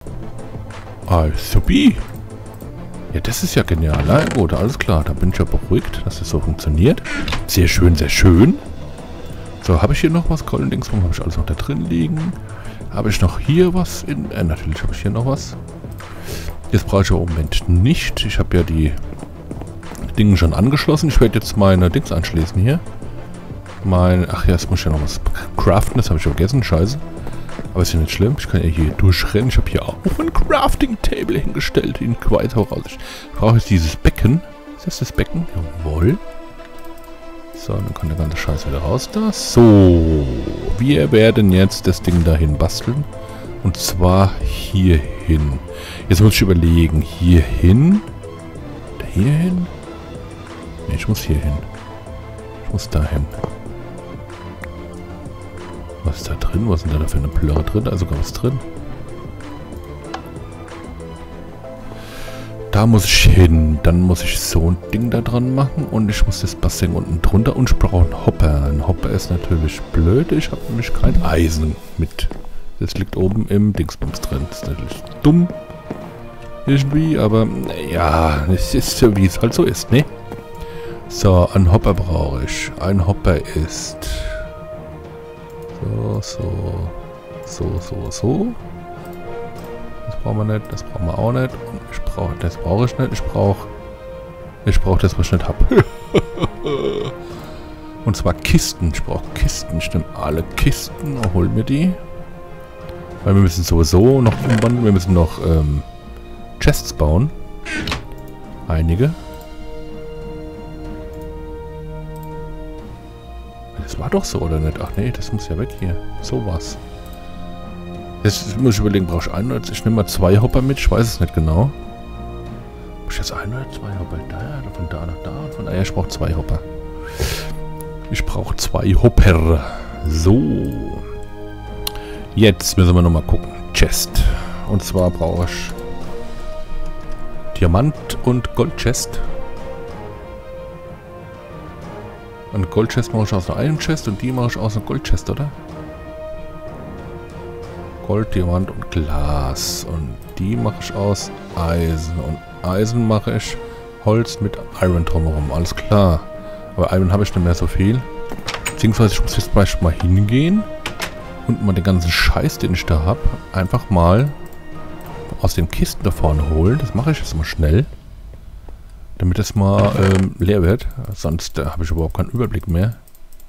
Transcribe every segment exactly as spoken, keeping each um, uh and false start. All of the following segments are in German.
Ah, supi. Ja, das ist ja genial. Na gut, alles klar. Da bin ich ja beruhigt, dass das so funktioniert. Sehr schön, sehr schön. So, habe ich hier noch was? Goldendingsbum habe ich alles noch da drin liegen. Habe ich noch hier was? In, äh, natürlich habe ich hier noch was. Jetzt brauche ich im Moment nicht. Ich habe ja die Dinge schon angeschlossen. Ich werde jetzt meine Dings anschließen hier. Mein, ach ja, jetzt muss ich ja noch was craften. Das habe ich vergessen. Scheiße. Aber ist ja nicht schlimm. Ich kann ja hier durchrennen. Ich habe hier auch ein Crafting-Table hingestellt. In weiter voraus. Ich brauche jetzt dieses Becken. Ist das das Becken? Jawohl. So, dann kann der ganze Scheiß wieder raus da. So. Wir werden jetzt das Ding dahin basteln. Und zwar hier hin. Jetzt muss ich überlegen. Hier hin. Hier hin? Ne, ich muss hier hin. Ich muss da hin. Was ist da drin? Was sind da für eine Plörre drin? Da ist sogar was drin. Da muss ich hin. Dann muss ich so ein Ding da dran machen. Und ich muss das Bassin unten drunter. Und ich brauche einen Hopper. Ein Hopper ist natürlich blöd. Ich habe nämlich kein Eisen mit. Das liegt oben im Dingsbums drin. Das ist natürlich dumm. Irgendwie. Aber ja, es ist so, wie es halt so ist, ne? So, einen Hopper brauche ich. Ein Hopper ist... So, so, so, so, so. Das brauchen wir nicht, das brauchen wir auch nicht. Und ich brauche, das brauche ich nicht. Ich brauche, ich brauche das, was ich nicht habe. Und zwar Kisten. Ich brauche Kisten. Ich nehme alle Kisten und hol mir die. Weil wir müssen sowieso noch umwandeln. Wir müssen noch ähm, Chests bauen. Einige. Das war doch so, oder nicht? Ach nee, das muss ja weg hier. So was. Jetzt muss ich überlegen, brauche ich einen oder ich nehme mal zwei Hopper mit, ich weiß es nicht genau. Muss ich jetzt einen oder zwei Hopper? Da, von da nach da, von da. Ja, ich brauche zwei Hopper. Ich brauche zwei Hopper. So. Jetzt müssen wir nochmal gucken. Chest. Und zwar brauche ich Diamant und Goldchest. Eine Goldchest mache ich aus einem Chest und die mache ich aus einer Goldchest, oder? Gold, Diamant und Glas. Und die mache ich aus Eisen. Und Eisen mache ich Holz mit Iron drumherum. Alles klar. Aber Iron habe ich nicht mehr so viel. Beziehungsweise ich muss jetzt gleich mal hingehen und mal den ganzen Scheiß, den ich da habe, einfach mal aus den Kisten da vorne holen. Das mache ich jetzt mal schnell. Damit es mal ähm, leer wird. Sonst äh, habe ich überhaupt keinen Überblick mehr.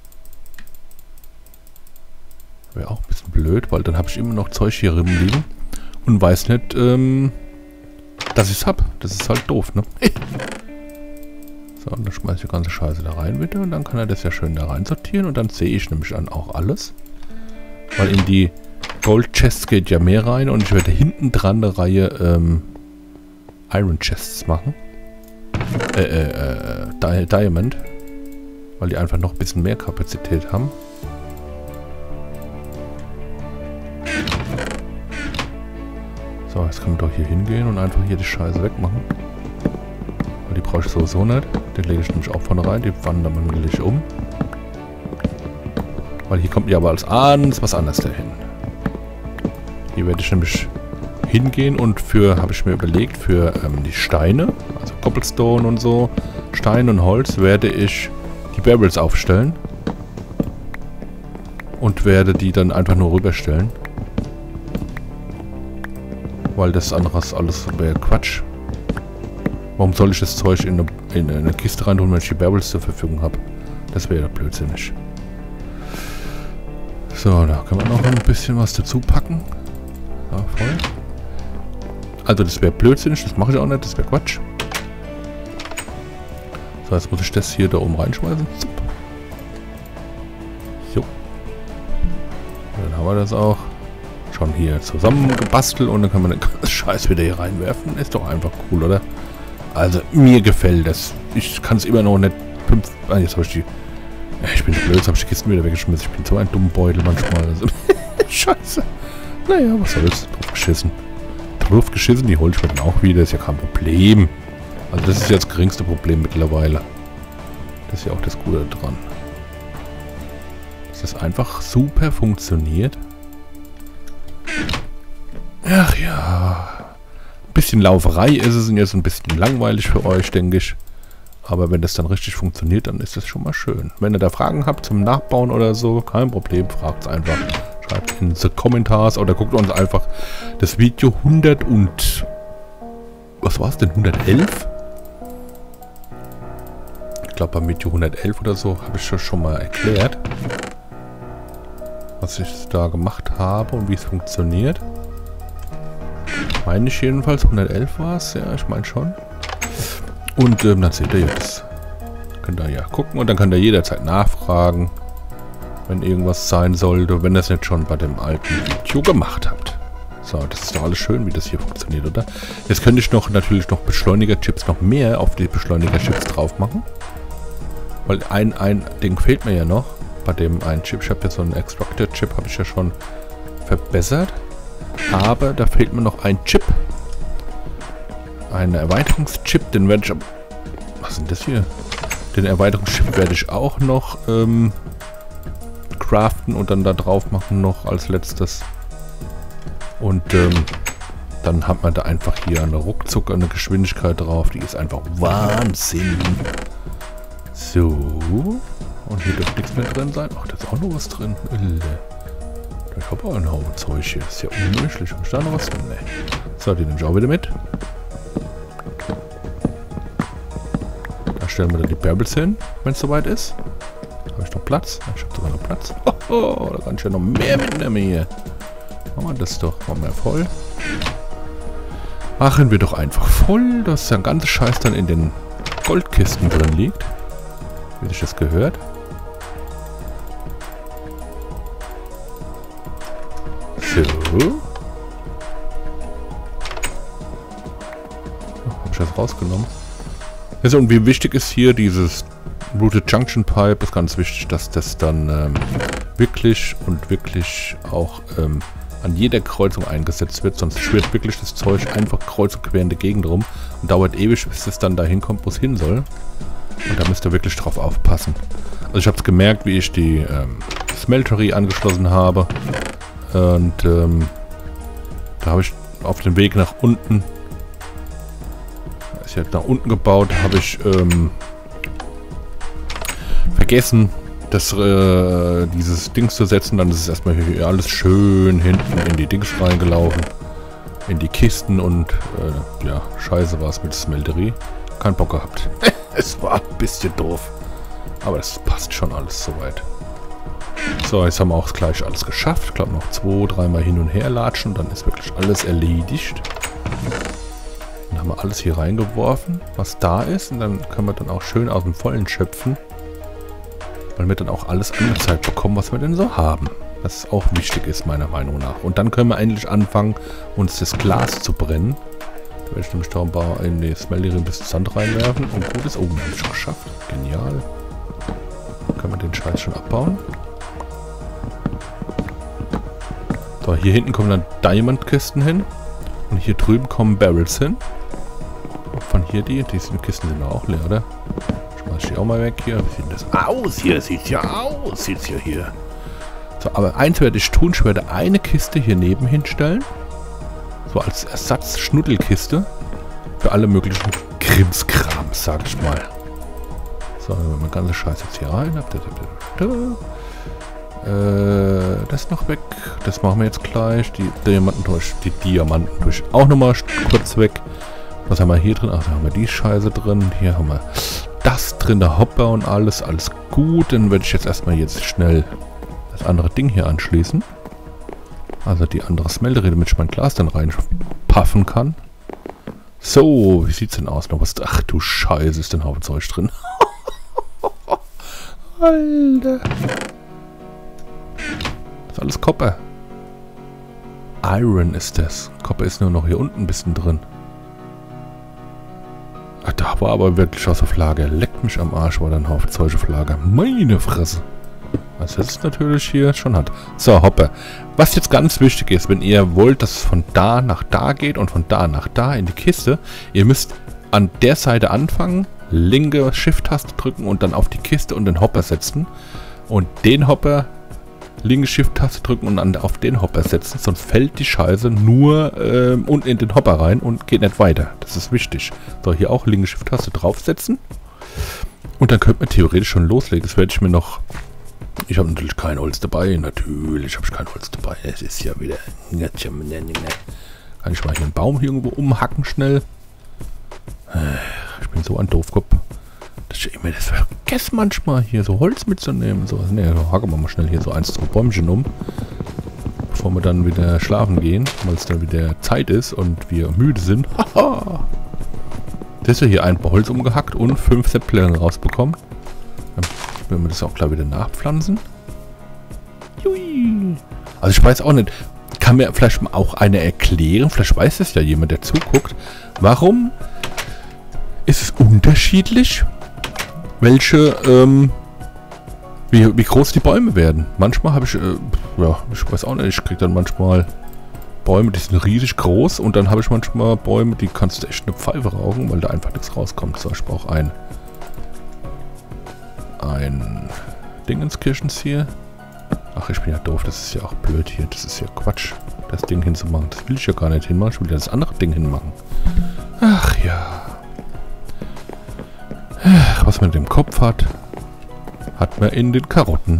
Wäre auch ein bisschen blöd, weil dann habe ich immer noch Zeug hier rumliegen. Und weiß nicht, ähm, dass ich es habe. Das ist halt doof, ne? So, und dann schmeiße ich die ganze Scheiße da rein, bitte. Und dann kann er das ja schön da rein sortieren. Und dann sehe ich nämlich dann auch alles. Weil in die Gold Chests geht ja mehr rein. Und ich werde hinten dran eine Reihe ähm, Iron Chests machen. Äh, äh, äh, Diamond. Weil die einfach noch ein bisschen mehr Kapazität haben. So, jetzt können wir doch hier hingehen und einfach hier die Scheiße wegmachen. Weil die brauche ich sowieso nicht. Den lege ich nämlich auch vorne rein. Die wandern wir nämlich um. Weil hier kommt ja aber als ans was anderes dahin. Hier werde ich nämlich hingehen und für, habe ich mir überlegt, für ähm, die Steine, also Cobblestone und so, Stein und Holz, werde ich die Barrels aufstellen. Und werde die dann einfach nur rüberstellen. Weil das andere alles wäre Quatsch. Warum soll ich das Zeug in eine, in eine Kiste rein tun, wenn ich die Barrels zur Verfügung habe? Das wäre ja blödsinnig. So, da können wir noch ein bisschen was dazu packen. Ja, voll. Also das wäre blödsinnig, das mache ich auch nicht, das wäre Quatsch. So, jetzt muss ich das hier da oben reinschmeißen. So. Dann haben wir das auch schon hier zusammengebastelt und dann kann man den ganzen Scheiß wieder hier reinwerfen. Ist doch einfach cool, oder? Also mir gefällt das. Ich kann es immer noch nicht... Fünf, ah, jetzt habe ich die... Ich bin blöd, jetzt habe ich die Kisten wieder weggeschmissen. Ich bin so ein dummer Beutel manchmal. Also, Scheiße. Naja, was soll's? Drauf geschissen. Drauf geschissen, die hole ich mir dann auch wieder. Ist ja kein Problem. Also das ist ja das geringste Problem mittlerweile. Das ist ja auch das Gute dran. Dass das einfach super funktioniert. Ach ja. Ein bisschen Lauferei ist es und jetzt ein bisschen langweilig für euch, denke ich. Aber wenn das dann richtig funktioniert, dann ist das schon mal schön. Wenn ihr da Fragen habt zum Nachbauen oder so, kein Problem, fragt es einfach. Schreibt in die Kommentare oder guckt uns einfach das Video hundert und... Was war es denn? hundertelf? Ich glaube beim Video hundertelf oder so habe ich das schon mal erklärt. Was ich da gemacht habe und wie es funktioniert. Meine ich jedenfalls. hundertelf war es, ja, ich meine schon. Und ähm, dann seht ihr jetzt. Könnt ihr ja gucken und dann könnt ihr jederzeit nachfragen, wenn irgendwas sein sollte, wenn ihr es nicht schon bei dem alten Video gemacht habt. So, das ist doch alles schön, wie das hier funktioniert, oder? Jetzt könnte ich noch natürlich noch Beschleuniger-Chips noch mehr auf die Beschleuniger-Chips drauf machen. Weil ein, ein Ding fehlt mir ja noch. Bei dem einen Chip, ich habe jetzt so einen Extractor-Chip, habe ich ja schon verbessert. Aber da fehlt mir noch ein Chip. Ein Erweiterungschip, den werde ich... Was ist denn das hier? Den Erweiterungschip werde ich auch noch ähm, craften und dann da drauf machen noch als letztes. Und ähm, dann hat man da einfach hier eine ruckzuck eine Geschwindigkeit drauf. Die ist einfach Wahnsinn. So. Und hier dürfte nichts mehr drin sein. Ach, da ist auch noch was drin. Ich habe auch einen Haufen Zeug hier. Das ist ja unmöglich. Ist da noch was drin? Nee. So, die nehme ich auch wieder mit. Da stellen wir dann die Bärbels hin, wenn es soweit ist. Habe ich noch Platz? Ich habe sogar noch Platz. Oh, da kann ich ja noch mehr mitnehmen hier. Machen wir das doch. Machen wir voll. Machen wir doch einfach voll, dass der ganze Scheiß dann in den Goldkisten drin liegt. Wie sich das gehört. So. Oh, habe ich das rausgenommen. Also, und wie wichtig ist hier dieses Routed Junction Pipe? Ist ganz wichtig, dass das dann ähm, wirklich und wirklich auch ähm, an jeder Kreuzung eingesetzt wird. Sonst schwirrt wirklich das Zeug einfach kreuz und quer in der Gegend rum und dauert ewig, bis es dann dahin kommt, wo es hin soll. Und da müsst ihr wirklich drauf aufpassen. Also ich habe es gemerkt, wie ich die ähm, Smeltery angeschlossen habe. Und ähm, da habe ich auf dem Weg nach unten, ist jetzt nach unten gebaut, habe ich ähm, vergessen, das, äh, dieses Dings zu setzen. Dann ist es erstmal hier alles schön hinten in die Dings reingelaufen. In die Kisten und äh, ja, scheiße war es mit Smeltery. Kein Bock gehabt. Es war ein bisschen doof. Aber das passt schon alles soweit. So, jetzt haben wir auch gleich alles geschafft. Ich glaube noch zwei, dreimal hin und her latschen. Dann ist wirklich alles erledigt. Dann haben wir alles hier reingeworfen, was da ist. Und dann können wir dann auch schön aus dem Vollen schöpfen. Weil wir dann auch alles angezeigt bekommen, was wir denn so haben. Was auch wichtig ist, meiner Meinung nach. Und dann können wir endlich anfangen, uns das Glas zu brennen. Da werde ich nämlich da ein paar in die Smeltery ein bisschen Sand reinwerfen. Und gut ist oben, habe ich schon geschafft. Genial. Dann können wir den Scheiß schon abbauen. So, hier hinten kommen dann Diamond-Kisten hin. Und hier drüben kommen Barrels hin. Und von hier die, diese Kisten sind auch leer, oder? Schmeiß ich die auch mal weg hier. Wie sieht das aus? Hier sieht's ja aus. Sieht's ja hier. So, aber eins werde ich tun. Ich werde eine Kiste hier neben hinstellen. So als Ersatz-Schnuddelkiste. Für alle möglichen Krimskrams, sag ich mal. So, dann machen wir ganze Scheiß jetzt hier rein. Äh, das noch weg. Das machen wir jetzt gleich. Die Diamanten durch. Die Diamanten durch. Auch nochmal kurz weg. Was haben wir hier drin? Ach, da haben wir die Scheiße drin. Hier haben wir das drin, der Hopper und alles. Alles gut. Dann werde ich jetzt erstmal jetzt schnell das andere Ding hier anschließen. Also die andere Smeltery, damit ich mein Glas dann reinpaffen kann. So, wie sieht's denn aus? Noch was? Ach du Scheiße, ist denn Haufen Zeug drin. Alter. Das ist alles Copper. Iron ist das. Copper ist nur noch hier unten ein bisschen drin. Ach, da war aber wirklich was auf Lager. Leckt mich am Arsch, war da ein Haufen Zeug auf Lager. Meine Fresse. Was jetzt natürlich hier schon hat. So, Hopper. Was jetzt ganz wichtig ist, wenn ihr wollt, dass es von da nach da geht und von da nach da in die Kiste, ihr müsst an der Seite anfangen, linke Shift-Taste drücken und dann auf die Kiste und den Hopper setzen. Und den Hopper linke Shift-Taste drücken und an, auf den Hopper setzen, sonst fällt die Scheiße nur ähm, unten in den Hopper rein und geht nicht weiter. Das ist wichtig. So, hier auch linke Shift-Taste draufsetzen. Und dann könnte man theoretisch schon loslegen. Das werde ich mir noch... Ich habe natürlich kein Holz dabei. Natürlich habe ich kein Holz dabei. Es ist ja wieder... Kann ich mal hier einen Baum hier irgendwo umhacken schnell? Ich bin so ein Doofkopf. Das ist immer das vergesse manchmal hier so Holz mitzunehmen. So, ne, so hacken wir mal schnell hier so eins, zwei Bäumchen um. Bevor wir dann wieder schlafen gehen, weil es dann wieder Zeit ist und wir müde sind. Haha! Das ist ja hier ein paar Holz umgehackt und fünf Setzpläne rausbekommen. Dann werden wir das auch gleich wieder nachpflanzen. Jui. Also ich weiß auch nicht, kann mir vielleicht mal auch einer erklären, vielleicht weiß es ja jemand, der zuguckt, warum ist es unterschiedlich, welche, ähm, wie, wie groß die Bäume werden. Manchmal habe ich, äh, ja, ich weiß auch nicht, ich kriege dann manchmal Bäume, die sind riesig groß und dann habe ich manchmal Bäume, die kannst du echt eine Pfeife rauchen, weil da einfach nichts rauskommt. So, ich brauche ein, ein Dingenskirchens hier. Ach, ich bin ja doof, das ist ja auch blöd hier, das ist ja Quatsch, das Ding hinzumachen. Das will ich ja gar nicht hinmachen, ich will ja das andere Ding hinmachen. Ach ja. Was man im Kopf hat, hat man in den Karotten.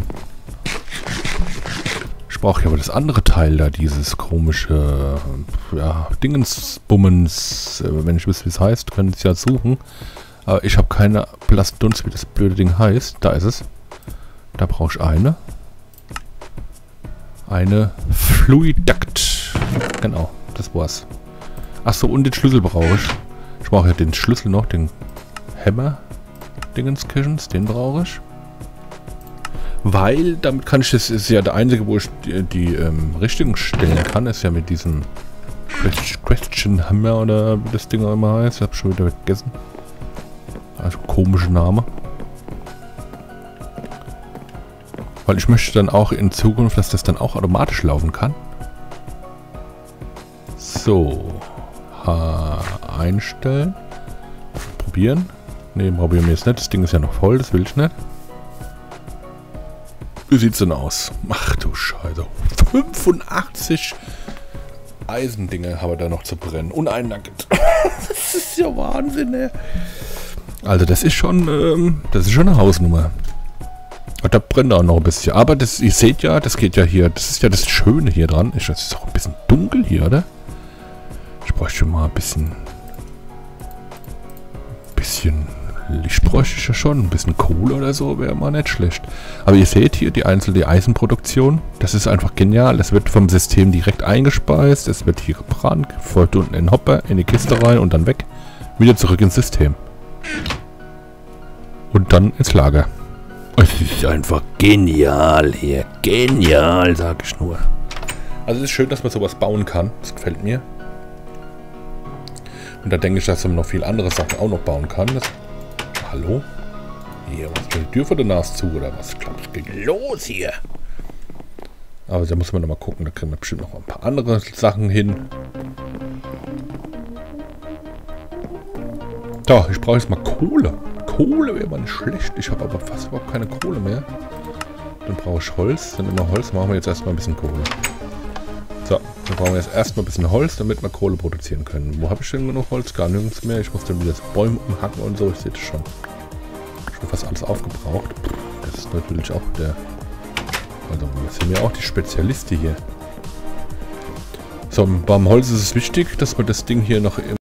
Ich brauche ja aber das andere Teil da, dieses komische, ja, Dingensbummens. Wenn ich wüsste, wie es heißt, können Sie es ja suchen. Aber ich habe keine blassen Dunst, wie das blöde Ding heißt. Da ist es. Da brauche ich eine. Eine Fluiduct. Genau, das war's. Achso, und den Schlüssel brauche ich. Ich brauche ja den Schlüssel noch, den Hammer. Dingenskirchens, den brauche ich. Weil, damit kann ich, das ist ja der einzige, wo ich die, die ähm, Richtung stellen kann, ist ja mit diesem Question Hammer oder wie das Ding auch immer heißt. Ich habe schon wieder vergessen. Also komischer Name. Weil ich möchte dann auch in Zukunft, dass das dann auch automatisch laufen kann. So. H einstellen. Probieren. Ne, probieren wir jetzt nicht. Das Ding ist ja noch voll, das will ich nicht. Wie sieht's denn aus? Ach du Scheiße. fünfundachtzig Eisendinger haben wir da noch zu brennen. Und ein Nugget. Das ist ja Wahnsinn, ey. Also das ist schon, ähm, das ist schon eine Hausnummer. Und da brennt auch noch ein bisschen. Aber das, ihr seht ja, das geht ja hier, das ist ja das Schöne hier dran. Es ist auch ein bisschen dunkel hier, oder? Ich bräuchte mal ein bisschen, bisschen Licht bräuchte ich ja schon. Ein bisschen Kohle oder so wäre mal nicht schlecht. Aber ihr seht hier die einzelne Eisenproduktion. Das ist einfach genial. Das wird vom System direkt eingespeist. Es wird hier gebrannt, folgt unten in den Hopper, in die Kiste rein und dann weg. Wieder zurück ins System. Und dann ins Lager. Es ist einfach genial hier. Genial, sag ich nur. Also es ist schön, dass man sowas bauen kann. Das gefällt mir. Und da denke ich, dass man noch viele andere Sachen auch noch bauen kann. Das Hallo? Hier, was ist die Tür vor der Nase zu oder was? Ich glaube, es geht los hier. Aber da muss man noch mal gucken, da kriegen wir bestimmt noch ein paar andere Sachen hin. Da, ich brauche jetzt mal Kohle. Kohle wäre mal nicht schlecht. Ich habe aber fast überhaupt keine Kohle mehr. Dann brauche ich Holz. Dann immer Holz. Machen wir jetzt erstmal ein bisschen Kohle. So, dann brauchen wir jetzt erstmal ein bisschen Holz, damit wir Kohle produzieren können. Wo habe ich denn genug Holz? Gar nirgends mehr. Ich muss dann wieder Bäume umhacken und so. Ich sehe das schon. Schon fast alles aufgebraucht. Das ist natürlich auch der... Also, wir sind ja auch die Spezialisten hier. So, beim Holz ist es wichtig, dass wir das Ding hier noch im